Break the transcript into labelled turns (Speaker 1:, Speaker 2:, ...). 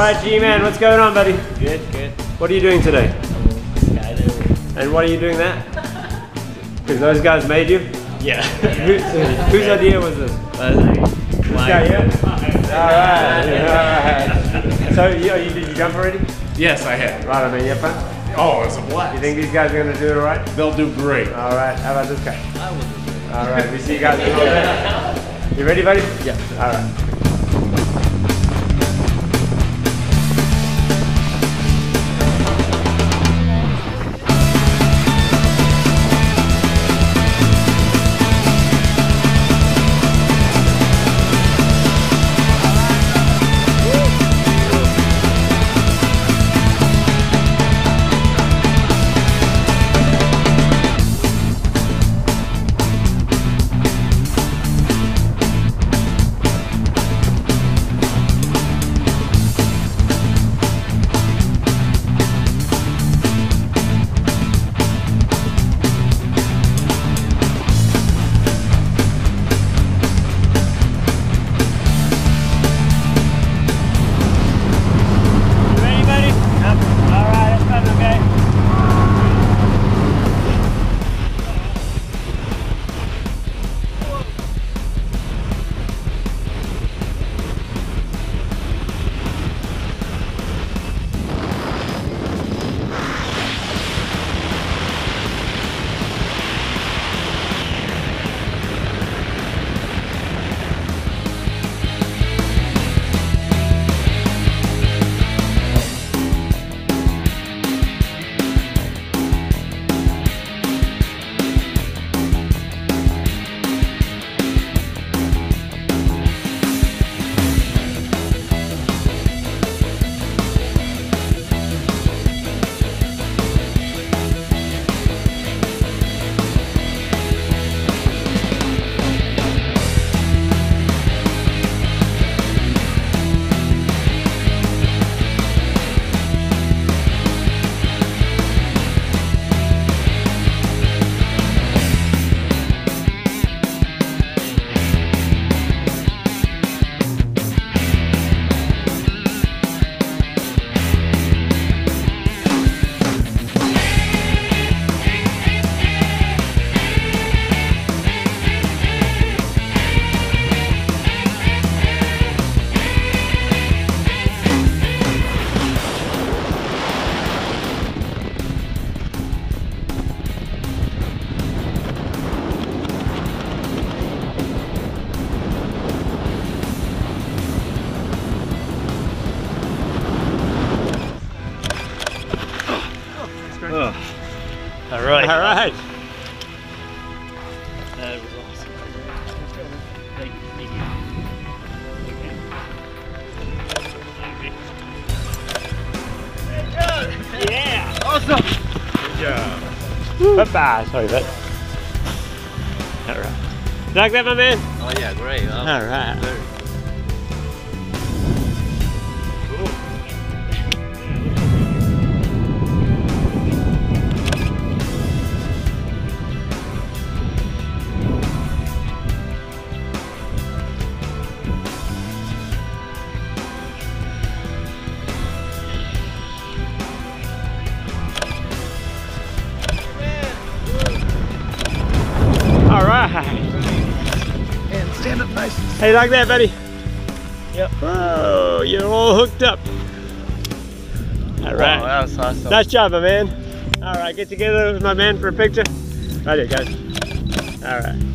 Speaker 1: right, G-Man, what's going on, buddy?
Speaker 2: Good, good.
Speaker 1: What are you doing today?
Speaker 2: Skydiving.
Speaker 1: And what are you doing that? Because those guys made you?
Speaker 2: Yeah.
Speaker 1: Whose idea was this? This guy here? Alright. So, did you jump already?
Speaker 3: Yes, I have.
Speaker 1: Right, I mean, you have fun?
Speaker 3: Oh, it's a blast.
Speaker 1: You think these guys are going to do it alright?
Speaker 3: They'll do great.
Speaker 1: Alright, how about this guy? Alright, we see you guys in a little bit. You ready, buddy?
Speaker 2: Yeah.
Speaker 1: Alright.
Speaker 2: All right.
Speaker 1: All right.
Speaker 2: That was awesome. Thank you. Yeah. Awesome.
Speaker 1: Good job. Bye-bye. Sorry, bud. All right. You like that, my man?
Speaker 2: Oh yeah, great.
Speaker 1: All right.
Speaker 2: And stand up nice.
Speaker 1: How you like that, buddy?
Speaker 2: Yep.
Speaker 1: Whoa, you're all hooked up. All right.
Speaker 2: Wow, that was awesome.
Speaker 1: Nice job, my man. All right, get together with my man for a picture. Right here, guys. All right.